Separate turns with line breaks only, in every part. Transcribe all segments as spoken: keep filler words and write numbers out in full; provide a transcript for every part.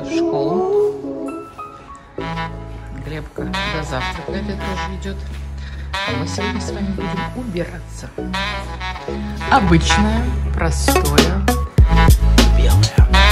домой в школу. Глебка до завтрака тоже идет. А мы сегодня с вами будем убираться. Обычное, простое, белое.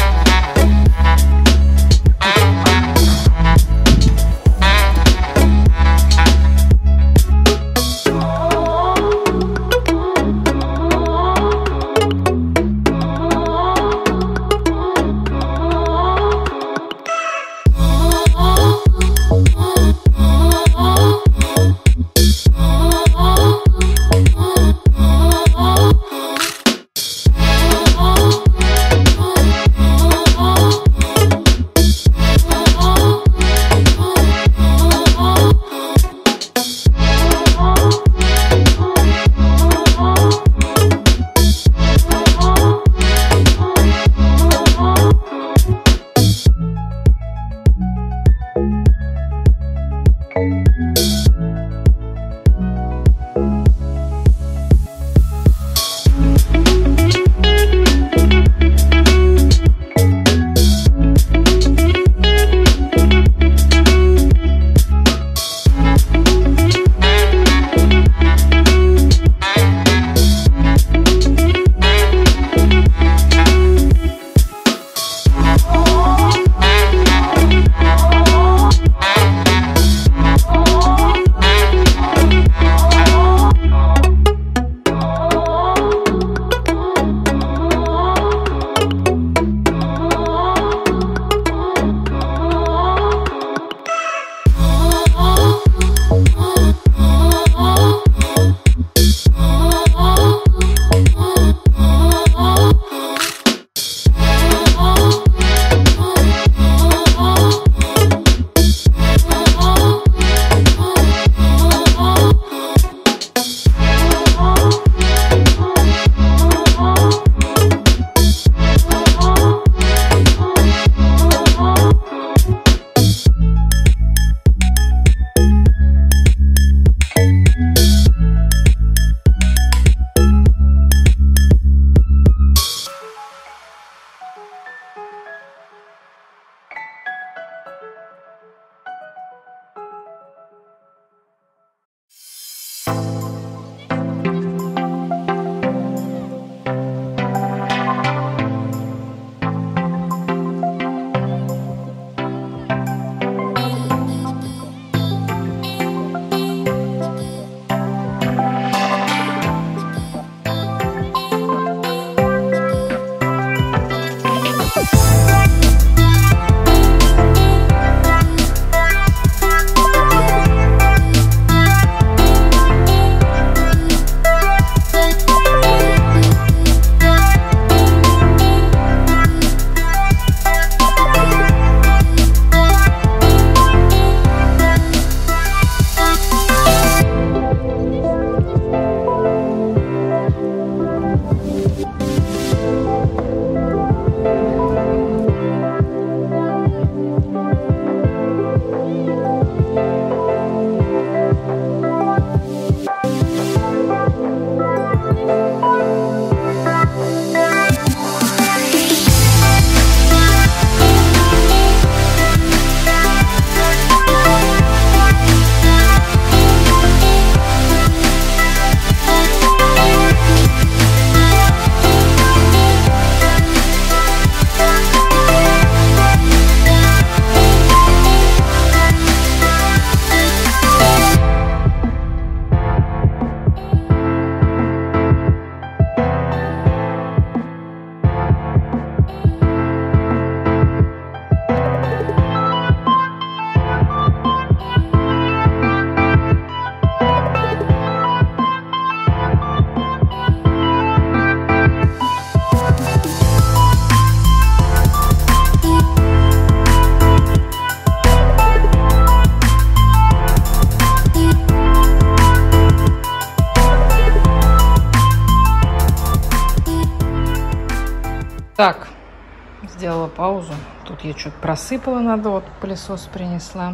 Так, сделала паузу. Тут я что-то просыпала, надо, вот пылесос принесла.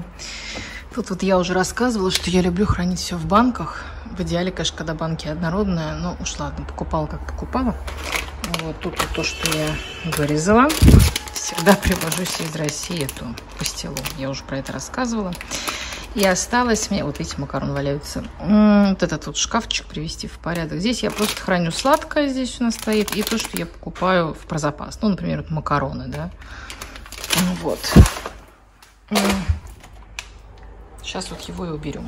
Тут вот я уже рассказывала, что я люблю хранить все в банках. В идеале, конечно, когда банки однородные. Но уж ладно, покупала как покупала. Вот тут вот то, что я вырезала. Всегда привожу себе из России эту пастилу. Я уже про это рассказывала. И осталось мне... Вот видите, макароны валяются. Вот этот вот шкафчик привести в порядок. Здесь я просто храню сладкое. Здесь у нас стоит. И то, что я покупаю в про запас. Ну, например, вот макароны, да. Вот. Сейчас вот его и уберем.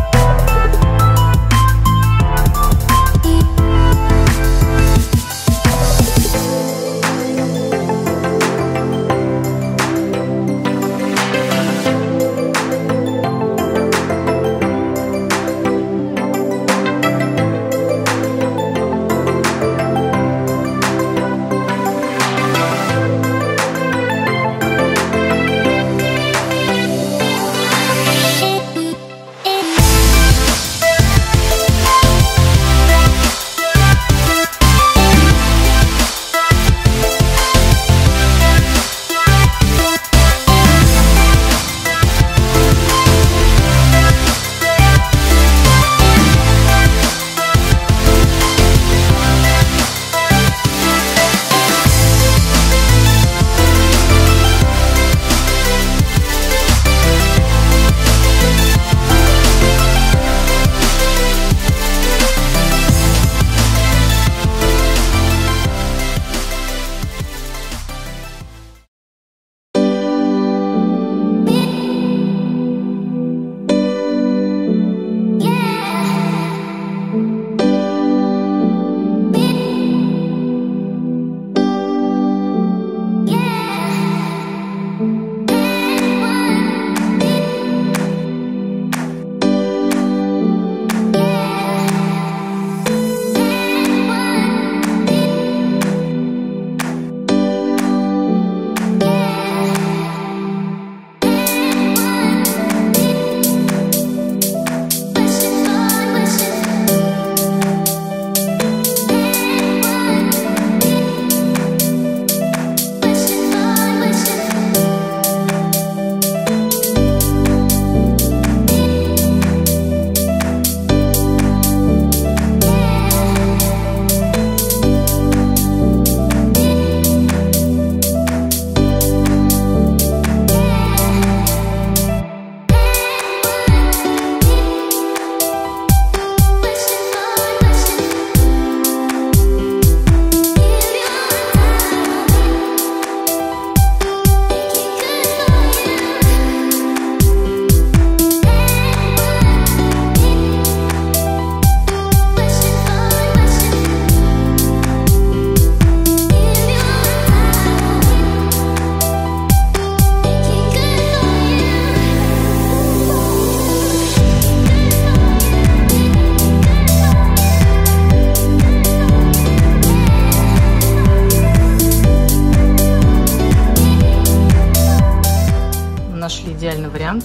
Идеальный вариант.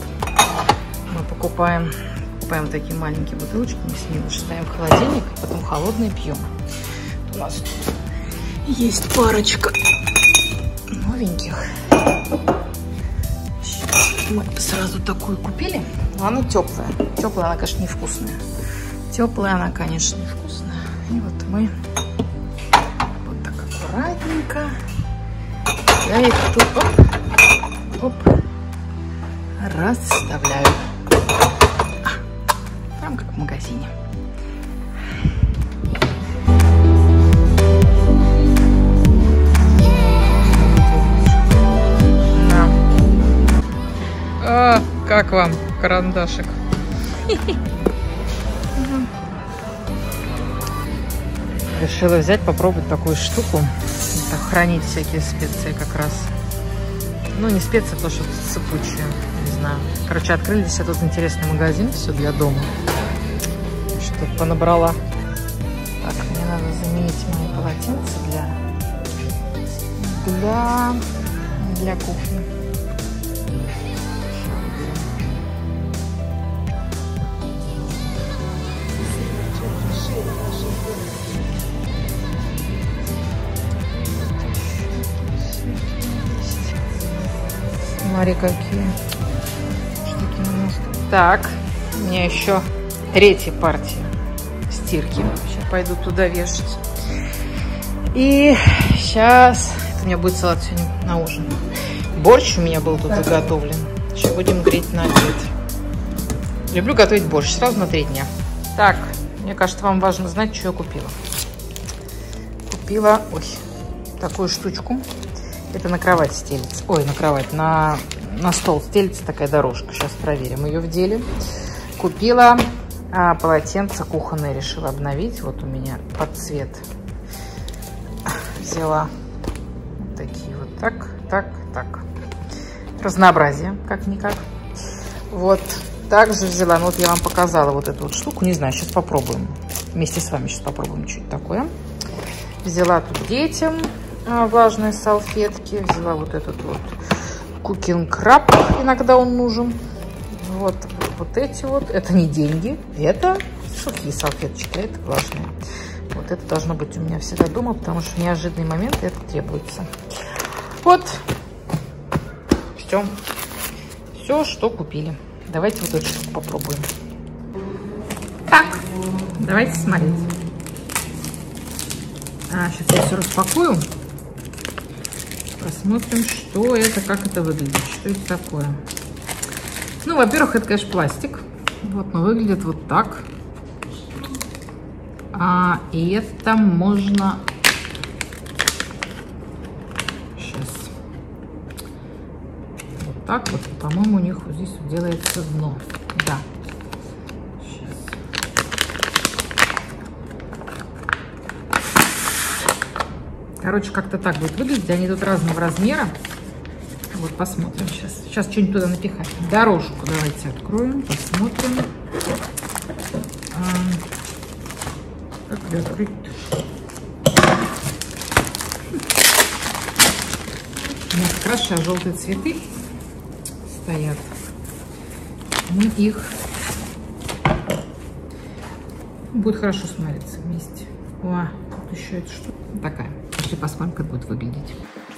Мы покупаем, покупаем вот такие маленькие бутылочки, мы с ними ставим в холодильник, и потом холодные пьем. У нас тут есть парочка новеньких. Сейчас мы сразу такую купили. Но она теплая. Теплая, она, конечно, невкусная. Теплая, она, конечно, невкусная. И вот мы вот так аккуратненько. Я их тут оп, оп, расставляю. А, прям как в магазине. На. А, как вам карандашик? Решила взять, попробовать такую штуку. Так, хранить всякие специи как раз. Ну, не специи, а то, что сыпучее. Не знаю. Короче, открыли здесь этот интересный магазин. Все для дома. Что понабрала. Так, мне надо заменить мои полотенца для... Для... Для кухни. Смотри, какие штуки у нас тут. Так, у меня еще третья партия стирки. Сейчас пойду туда вешать. И сейчас это у меня будет салат сегодня на ужин. Борщ у меня был тут заготовлен. Сейчас будем греть на обед. Люблю готовить борщ сразу на три дня. Так, мне кажется, вам важно знать, что я купила. Купила, ой, такую штучку. Это на кровать стелится. Ой, на кровать, на, на стол стелится такая дорожка. Сейчас проверим ее в деле. Купила а, полотенце кухонное, решила обновить. Вот у меня под цвет. Взяла вот такие вот. Так, так, так. Разнообразие, как-никак. Вот. Также взяла, ну вот я вам показала вот эту вот штуку. Не знаю, сейчас попробуем. Вместе с вами сейчас попробуем что-то такое. Взяла тут детям а, влажные салфетки. Взяла вот этот вот Cooking Crab. Иногда он нужен. Вот, вот эти вот. Это не деньги. Это сухие салфеточки, а это влажные. Вот это должно быть у меня всегда дома, потому что в неожиданный момент это требуется. Вот. Все. Все, что купили. Давайте вот эту штуку попробуем. Так, давайте смотреть. А, сейчас я все распакую. Посмотрим, что это, как это выглядит. Что это такое? Ну, во-первых, это, конечно, пластик. Вот, но выглядит вот так. А, и это можно... Сейчас. Вот так вот. По-моему, у них вот здесь вот делается дно. Да. Сейчас. Короче, как-то так будет выглядеть. Они тут разного размера. Вот, посмотрим сейчас. Сейчас что-нибудь туда напихать. Дорожку давайте откроем, посмотрим. Как ее открыть? У меня как раз сейчас желтые цветы стоят. Мы их... Будет хорошо смотреться вместе. О, тут еще эта штука такая. Пошли посмотрим, как будет выглядеть.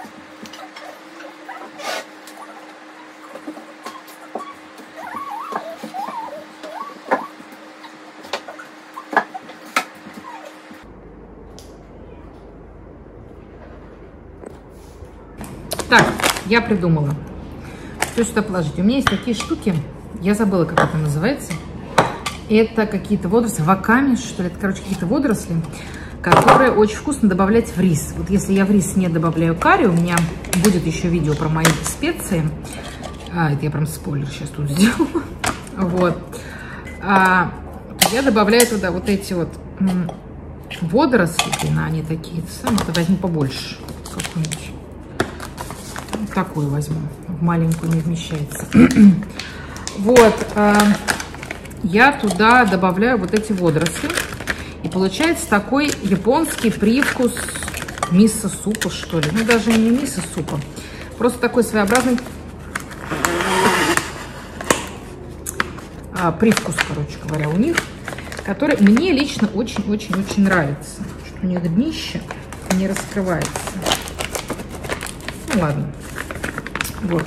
Так, я придумала, что сюда положить. У меня есть такие штуки, я забыла, как это называется. Это какие-то водоросли, ваками, что ли. Это, короче, какие-то водоросли, которые очень вкусно добавлять в рис. Вот если я в рис не добавляю карри, у меня будет еще видео про мои специи. А, это я прям спойлер сейчас тут сделала. Вот. А, я добавляю туда вот эти вот водоросли. Блин, они такие. Сам-то возьму побольше. Какую-нибудь. Такую возьму, в маленькую не вмещается. Вот, э, я туда добавляю вот эти водоросли, и получается такой японский привкус мисо-супа, что ли. Ну, даже не мисо-супа, просто такой своеобразный а, привкус, короче говоря, у них, который мне лично очень-очень-очень нравится. Что у них днище не раскрывается. Ну, ладно. Вот.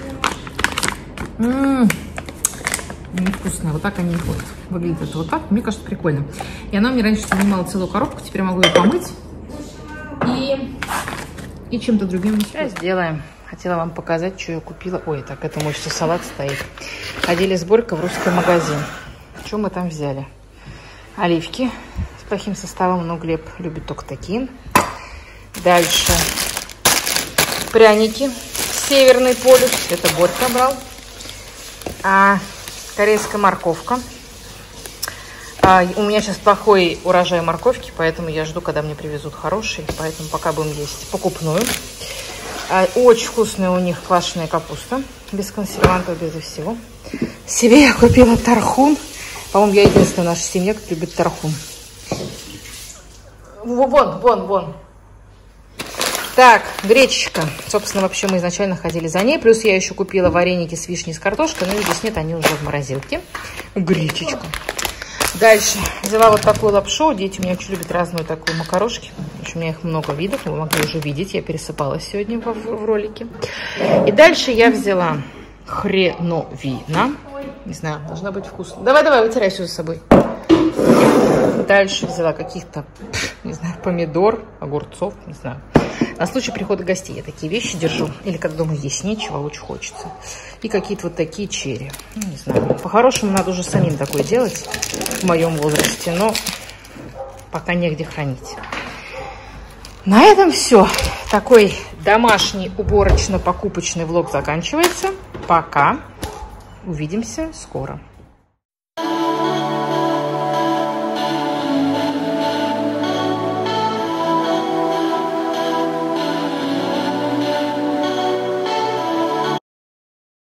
М-м-м. Невкусная. Вот так они вот выглядят. Это вот так. Мне кажется, прикольно. И она мне раньше занимала целую коробку. Теперь могу ее помыть. И, и чем-то другим. Сейчас сделаем. Хотела вам показать, что я купила. Ой, так, это мой все салат стоит. Ходили с Борькой в русский магазин. Что мы там взяли? Оливки с плохим составом. Но Глеб любит только такие. Дальше пряники. Северный полюс. Это Борька брал. А, корейская морковка. А, у меня сейчас плохой урожай морковки, поэтому я жду, когда мне привезут хороший. Поэтому пока будем есть покупную. А, очень вкусная у них квашеная капуста. Без консервантов, без всего. Себе я купила тархун. По-моему, я единственная в нашей семье, кто любит тархун. Вон, вон, вон. Так, гречечка. Собственно, вообще мы изначально ходили за ней. Плюс я еще купила вареники с вишней и с картошкой. Но здесь нет, они уже в морозилке. Гречечка. Дальше взяла вот такую лапшу. Дети у меня очень любят разную такую макарошки. В общем, у меня их много видов. Вы могли уже видеть. Я пересыпала сегодня в, в ролике. И дальше я взяла хреновина. Не знаю, должна быть вкусно. Давай, давай, вытирай все за собой. Дальше взяла каких-то, не знаю, помидор, огурцов, не знаю. На случай прихода гостей я такие вещи держу. Или когда дома есть нечего, очень хочется. И какие-то вот такие черри. Ну, не знаю. По-хорошему надо уже самим такое делать в моем возрасте. Но пока негде хранить. На этом все. Такой домашний уборочно-покупочный влог заканчивается. Пока. Увидимся скоро.